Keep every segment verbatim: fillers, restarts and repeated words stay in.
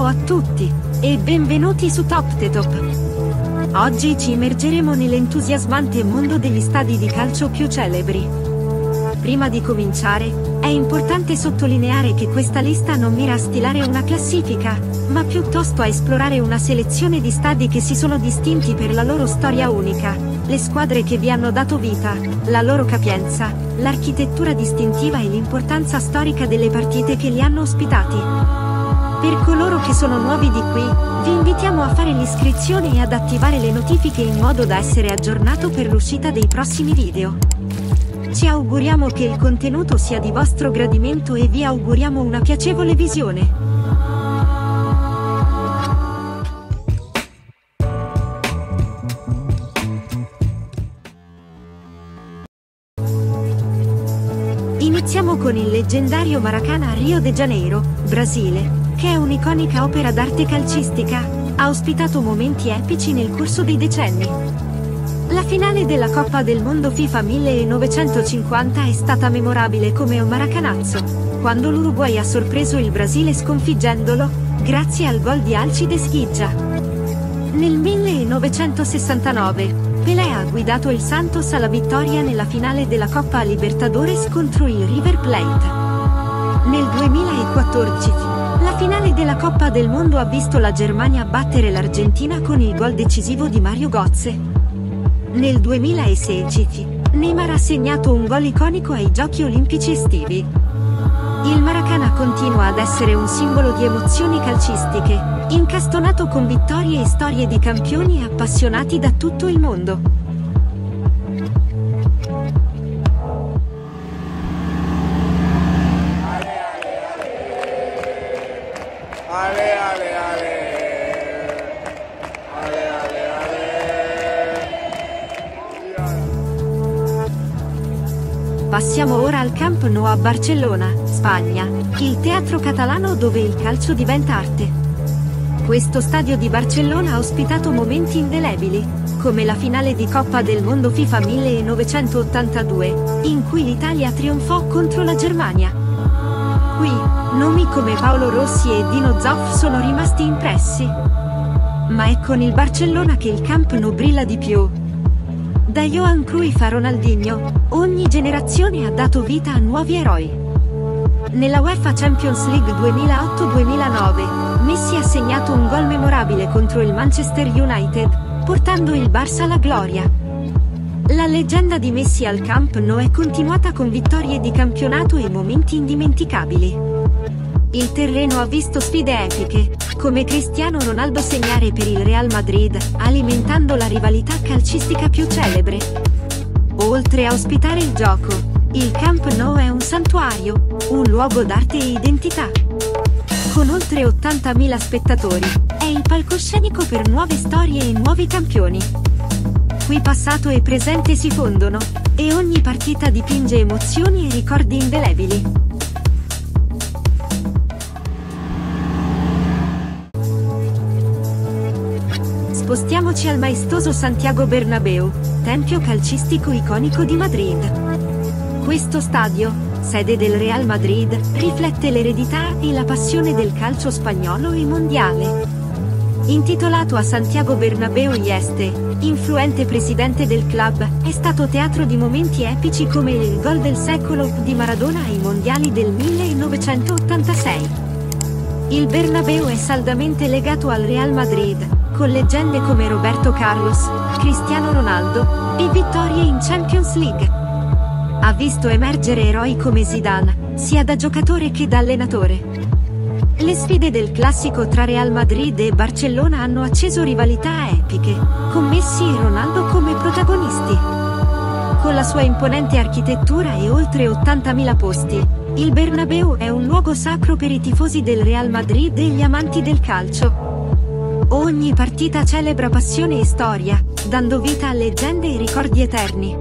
a tutti e benvenuti su Top the Top. Oggi ci immergeremo nell'entusiasmante mondo degli stadi di calcio più celebri. Prima di cominciare, è importante sottolineare che questa lista non mira a stilare una classifica, ma piuttosto a esplorare una selezione di stadi che si sono distinti per la loro storia unica, le squadre che vi hanno dato vita, la loro capienza, l'architettura distintiva e l'importanza storica delle partite che li hanno ospitati. Per coloro che sono nuovi di qui, vi invitiamo a fare l'iscrizione e ad attivare le notifiche in modo da essere aggiornato per l'uscita dei prossimi video. Ci auguriamo che il contenuto sia di vostro gradimento e vi auguriamo una piacevole visione. Iniziamo con il leggendario Maracanã a Rio de Janeiro, Brasile, che è un'iconica opera d'arte calcistica, ha ospitato momenti epici nel corso dei decenni. La finale della Coppa del Mondo FIFA millenovecentocinquanta è stata memorabile come un maracanazzo, quando l'Uruguay ha sorpreso il Brasile sconfiggendolo, grazie al gol di Alcides Ghigia. Nel millenovecentosessantanove, Pelé ha guidato il Santos alla vittoria nella finale della Coppa Libertadores contro il River Plate. Nel duemilaquattordici, la finale della Coppa del Mondo ha visto la Germania battere l'Argentina con il gol decisivo di Mario Götze. Nel duemilasedici, Neymar ha segnato un gol iconico ai Giochi Olimpici estivi. Il Maracanã continua ad essere un simbolo di emozioni calcistiche, incastonato con vittorie e storie di campioni appassionati da tutto il mondo. Ale, ale, ale. Ale, ale, ale. Passiamo ora al Camp Nou a Barcellona, Spagna, il teatro catalano dove il calcio diventa arte. Questo stadio di Barcellona ha ospitato momenti indelebili, come la finale di Coppa del Mondo FIFA millenovecentottantadue, in cui l'Italia trionfò contro la Germania. Qui, nomi come Paolo Rossi e Dino Zoff sono rimasti impressi. Ma è con il Barcellona che il Camp Nou brilla di più. Da Johan Cruyff a Ronaldinho, ogni generazione ha dato vita a nuovi eroi. Nella UEFA Champions League duemilaotto duemilanove, Messi ha segnato un gol memorabile contro il Manchester United, portando il Barça alla gloria. La leggenda di Messi al Camp Nou è continuata con vittorie di campionato e momenti indimenticabili. Il terreno ha visto sfide epiche, come Cristiano Ronaldo segnare per il Real Madrid, alimentando la rivalità calcistica più celebre. Oltre a ospitare il gioco, il Camp Nou è un santuario, un luogo d'arte e identità. Con oltre ottantamila spettatori, è il palcoscenico per nuove storie e nuovi campioni. Qui passato e presente si fondono, e ogni partita dipinge emozioni e ricordi indelebili. Spostiamoci al maestoso Santiago Bernabéu, tempio calcistico iconico di Madrid. Questo stadio, sede del Real Madrid, riflette l'eredità e la passione del calcio spagnolo e mondiale. Intitolato a Santiago Bernabéu y Este, influente presidente del club, è stato teatro di momenti epici come il gol del secolo di Maradona ai mondiali del millenovecentottantasei. Il Bernabéu è saldamente legato al Real Madrid, con leggende come Roberto Carlos, Cristiano Ronaldo e vittorie in Champions League. Ha visto emergere eroi come Zidane, sia da giocatore che da allenatore. Le sfide del classico tra Real Madrid e Barcellona hanno acceso rivalità epiche, con Messi e Ronaldo come protagonisti. Con la sua imponente architettura e oltre ottantamila posti, il Bernabéu è un luogo sacro per i tifosi del Real Madrid e gli amanti del calcio. Ogni partita celebra passione e storia, dando vita a leggende e ricordi eterni.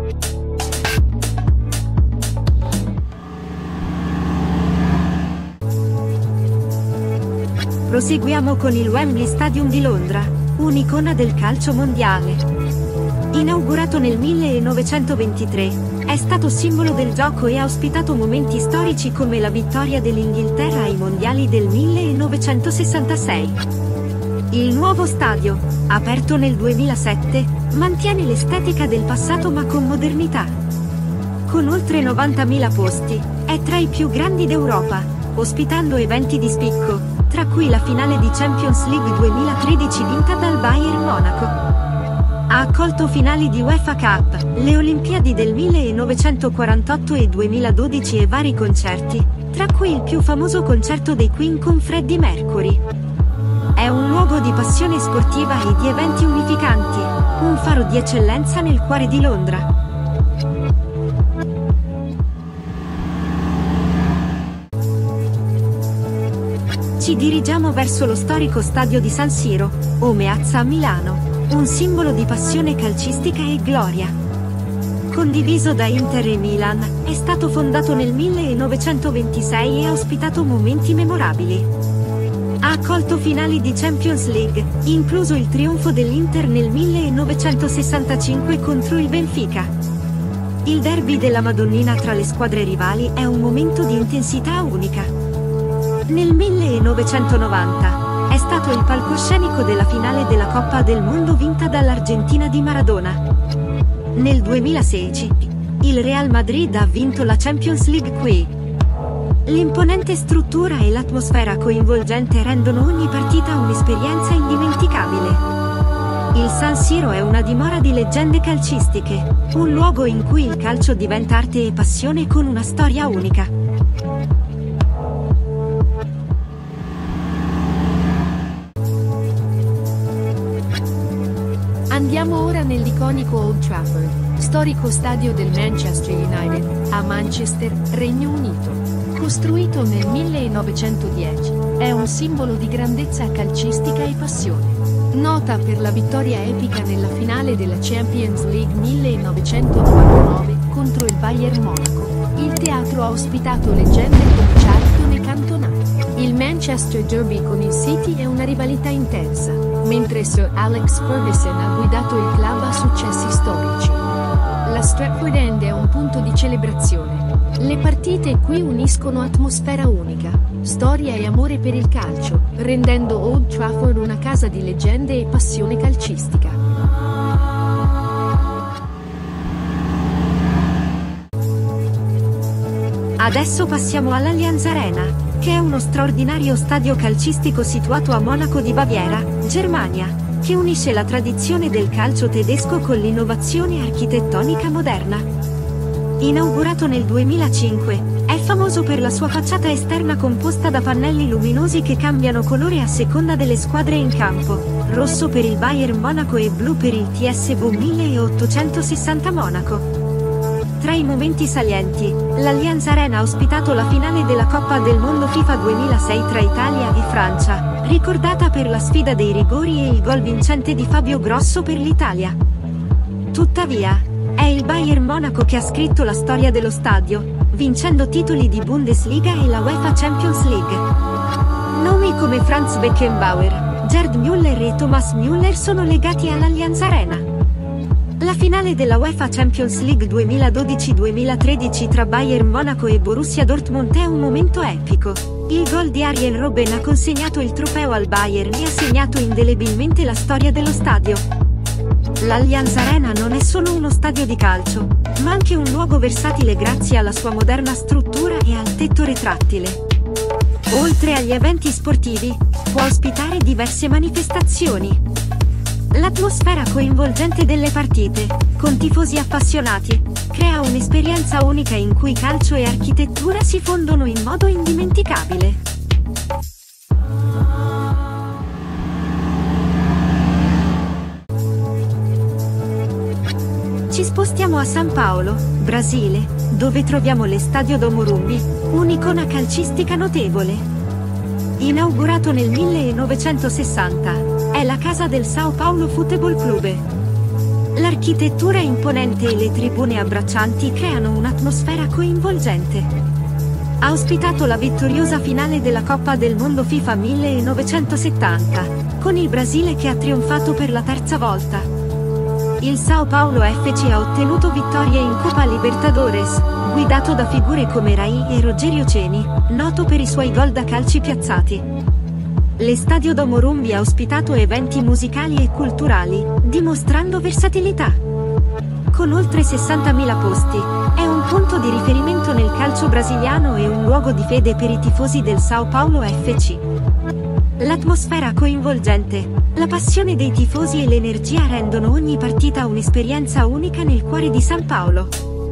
Proseguiamo con il Wembley Stadium di Londra, un'icona del calcio mondiale. Inaugurato nel millenovecentoventitré, È stato simbolo del gioco e ha ospitato momenti storici come la vittoria dell'Inghilterra ai mondiali del millenovecentosessantasei. Il nuovo stadio, aperto nel duemilasette, mantiene l'estetica del passato ma con modernità. Con oltre novantamila posti, è tra i più grandi d'Europa, ospitando eventi di spicco, tra cui la finale di Champions League duemilatredici vinta dal Bayern Monaco. Ha accolto finali di UEFA Cup, le Olimpiadi del millenovecentoquarantotto e duemiladodici e vari concerti, tra cui il più famoso concerto dei Queen con Freddie Mercury. È un luogo di passione sportiva e di eventi unificanti, un faro di eccellenza nel cuore di Londra. Ci dirigiamo verso lo storico stadio di San Siro, o Meazza a Milano, un simbolo di passione calcistica e gloria. Condiviso da Inter e Milan, è stato fondato nel millenovecentoventisei e ha ospitato momenti memorabili. Ha accolto finali di Champions League, incluso il trionfo dell'Inter nel millenovecentosessantacinque contro il Benfica. Il derby della Madonnina tra le squadre rivali è un momento di intensità unica. Nel millenovecentonovanta, è stato il palcoscenico della finale della Coppa del Mondo vinta dall'Argentina di Maradona. Nel duemilasedici, il Real Madrid ha vinto la Champions League qui. L'imponente struttura e l'atmosfera coinvolgente rendono ogni partita un'esperienza indimenticabile. Il San Siro è una dimora di leggende calcistiche, un luogo in cui il calcio diventa arte e passione con una storia unica. Andiamo ora nell'iconico Old Trafford, storico stadio del Manchester United, a Manchester, Regno Unito. Costruito nel millenovecentodieci, è un simbolo di grandezza calcistica e passione. Nota per la vittoria epica nella finale della Champions League millenovecentonovantanove contro il Bayern Monaco, il teatro ha ospitato leggende come Charlton e Cantona. Il Manchester Derby con il City è una rivalità intensa, mentre Sir Alex Ferguson ha guidato il club a successi storici. La Stratford End è un punto di celebrazione. Le partite qui uniscono atmosfera unica, storia e amore per il calcio, rendendo Old Trafford una casa di leggende e passione calcistica. Adesso passiamo all'Allianz Arena, che è uno straordinario stadio calcistico situato a Monaco di Baviera, Germania, che unisce la tradizione del calcio tedesco con l'innovazione architettonica moderna. Inaugurato nel duemilacinque, è famoso per la sua facciata esterna composta da pannelli luminosi che cambiano colore a seconda delle squadre in campo, rosso per il Bayern Monaco e blu per il T S V milleottocentosessanta Monaco. Tra i momenti salienti, l'Allianz Arena ha ospitato la finale della Coppa del Mondo FIFA duemilasei tra Italia e Francia, ricordata per la sfida dei rigori e il gol vincente di Fabio Grosso per l'Italia. Tuttavia, è il Bayern Monaco che ha scritto la storia dello stadio, vincendo titoli di Bundesliga e la UEFA Champions League. Nomi come Franz Beckenbauer, Gerd Müller e Thomas Müller sono legati all'Allianz Arena. La finale della UEFA Champions League duemiladodici duemilatredici tra Bayern Monaco e Borussia Dortmund è un momento epico. Il gol di Arjen Robben ha consegnato il trofeo al Bayern e ha segnato indelebilmente la storia dello stadio. L'Allianz Arena non è solo uno stadio di calcio, ma anche un luogo versatile grazie alla sua moderna struttura e al tetto retrattile. Oltre agli eventi sportivi, può ospitare diverse manifestazioni. L'atmosfera coinvolgente delle partite, con tifosi appassionati, crea un'esperienza unica in cui calcio e architettura si fondono in modo indimenticabile. Ci spostiamo a San Paolo, Brasile, dove troviamo l'Estadio do Morumbi, un'icona calcistica notevole. Inaugurato nel millenovecentosessanta, è la casa del São Paulo Futebol Clube. L'architettura imponente e le tribune abbraccianti creano un'atmosfera coinvolgente. Ha ospitato la vittoriosa finale della Coppa del Mondo FIFA millenovecentosettanta, con il Brasile che ha trionfato per la terza volta. Il Sao Paulo F C ha ottenuto vittorie in Copa Libertadores, guidato da figure come Rai e Rogerio Ceni, noto per i suoi gol da calci piazzati. L'Estadio do Morumbi ha ospitato eventi musicali e culturali, dimostrando versatilità. Con oltre sessantamila posti, è un punto di riferimento nel calcio brasiliano e un luogo di fede per i tifosi del Sao Paulo F C. L'atmosfera coinvolgente, la passione dei tifosi e l'energia rendono ogni partita un'esperienza unica nel cuore di San Paolo.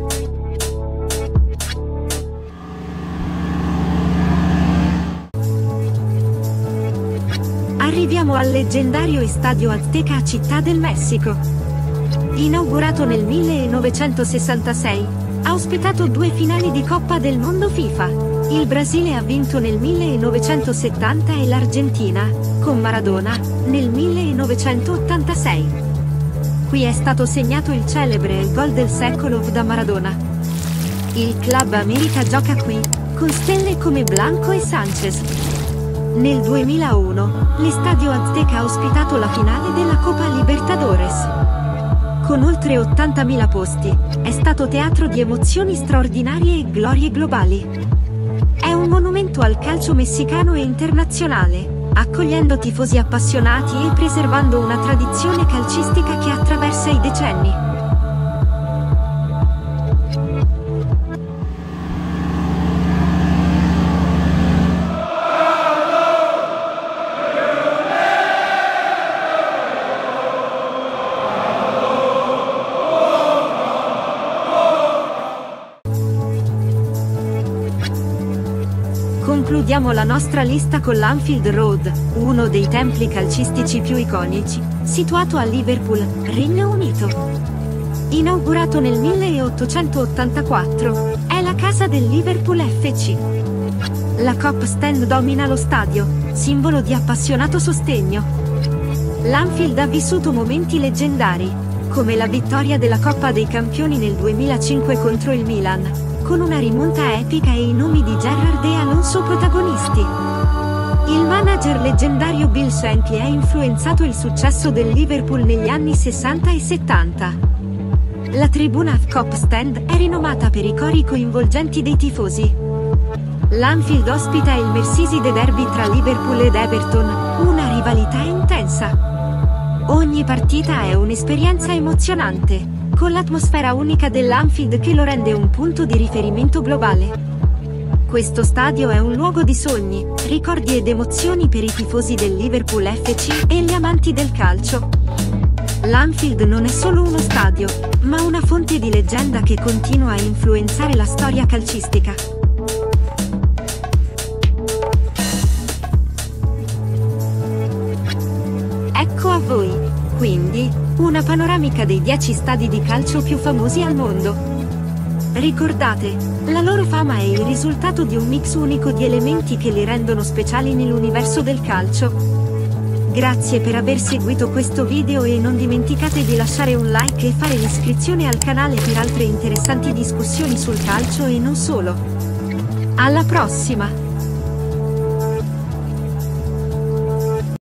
Arriviamo al leggendario Estadio Azteca a Città del Messico. Inaugurato nel millenovecentosessantasei, ha ospitato due finali di Coppa del Mondo FIFA. Il Brasile ha vinto nel millenovecentosettanta e l'Argentina, con Maradona, nel millenovecentottantasei. Qui è stato segnato il celebre gol del secolo da Maradona. Il Club América gioca qui, con stelle come Blanco e Sanchez. Nel duemilauno, l'Estadio Azteca ha ospitato la finale della Copa Libertadores. Con oltre ottantamila posti, è stato teatro di emozioni straordinarie e glorie globali. È un monumento al calcio messicano e internazionale, accogliendo tifosi appassionati e preservando una tradizione calcistica che attraversa i decenni. Concludiamo la nostra lista con l'Anfield Road, uno dei templi calcistici più iconici, situato a Liverpool, Regno Unito. Inaugurato nel milleottocentottantaquattro, è la casa del Liverpool F C. La Kop Stand domina lo stadio, simbolo di appassionato sostegno. L'Anfield ha vissuto momenti leggendari, come la vittoria della Coppa dei Campioni nel duemilacinque contro il Milan, con una rimonta epica e i nomi di Gerrard e Alonso protagonisti. Il manager leggendario Bill Shankly ha influenzato il successo del Liverpool negli anni sessanta e settanta. La tribuna Kop Stand è rinomata per i cori coinvolgenti dei tifosi. L'Anfield ospita il Merseyside Derby tra Liverpool ed Everton, una rivalità intensa. Ogni partita è un'esperienza emozionante, con l'atmosfera unica dell'Anfield che lo rende un punto di riferimento globale. Questo stadio è un luogo di sogni, ricordi ed emozioni per i tifosi del Liverpool F C e gli amanti del calcio. L'Anfield non è solo uno stadio, ma una fonte di leggenda che continua a influenzare la storia calcistica. Ecco a voi, quindi, una panoramica dei dieci stadi di calcio più famosi al mondo. Ricordate, la loro fama è il risultato di un mix unico di elementi che li rendono speciali nell'universo del calcio. Grazie per aver seguito questo video e non dimenticate di lasciare un like e fare l'iscrizione al canale per altre interessanti discussioni sul calcio e non solo. Alla prossima!